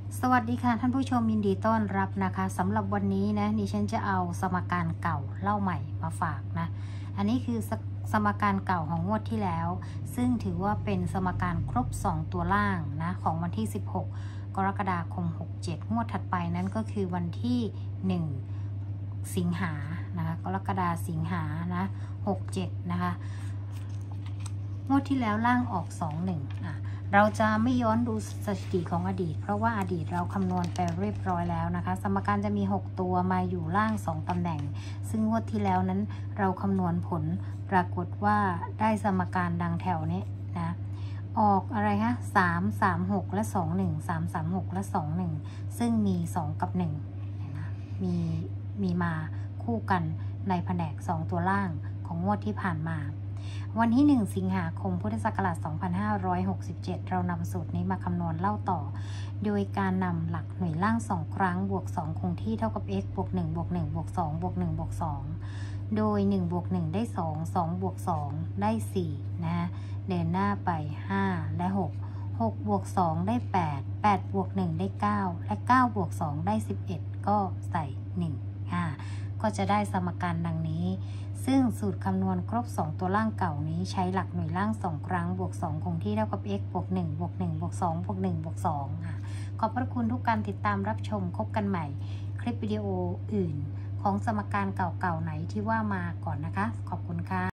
สวัสดีค่ะท่านผู้ชมยินดีต้อนรับนะคะสำหรับวันนี้นะดิฉันจะเอาสมการเก่าเล่าใหม่มาฝากนะอันนี้คือสมการเก่าของงวดที่แล้วซึ่งถือว่าเป็นสมการครบ2ตัวล่างนะของวันที่16กรกฎาคม67งวดถัดไปนั้นก็คือวันที่1สิงหานะคะกรกฎาสิงหานะ67นะคะงวดที่แล้วล่างออก21เราจะไม่ย้อนดูสถิติของอดีตเพราะว่าอดีตเราคำนวณไปเรียบร้อยแล้วนะคะสมการจะมี6ตัวมาอยู่ล่าง2ตำแหน่งซึ่งงวดที่แล้วนั้นเราคำนวณผลปรากฏว่าได้สมการดังแถวนี้นะออกอะไรฮะ336และ21 336และ21ซึ่งมี2กับ1นะมีมาคู่กันในแผนก2ตัวล่างของงวดที่ผ่านมาวันที่1สิงหาคมพุทธศักราช2567เรานำสูตรนี้มาคำนวณเล่าต่อโดยการนำหลักหน่วยล่าง2ครั้งบวก2คงที่เท่ากับ x บวก1บวก1บวก2บวก1บวก2โดย1บวก1ได้2 2บวก2ได้4นะเดินหน้าไป5และ6 6บวก2ได้8 8บวก1ได้9และ9บวก2ได้11ก็ใส่1ก็จะได้สมการดังนี้ซึ่งสูตรคำนวณครบ2ตัวล่างเก่านี้ใช้หลักหน่วยล่าง2ครั้งบวก2คงที่เท่ากับ x บวก1บวก1บวก2บวก1บวก2ขอบพระคุณทุกการติดตามรับชมพบกันใหม่คลิปวิดีโออื่นของสมการเก่าๆไหนที่ว่ามาก่อนนะคะขอบคุณค่ะ